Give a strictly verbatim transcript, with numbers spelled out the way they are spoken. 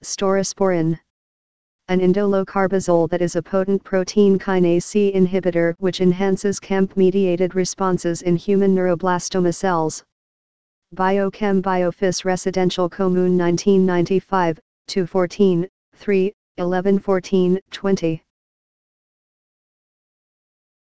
Staurosporine. An indolocarbazole that is a potent protein kinase C inhibitor which enhances C A M P-mediated responses in human neuroblastoma cells. Biochem Biofis Residential Commune nineteen ninety-five, two fourteen, three, eleven fourteen, twenty.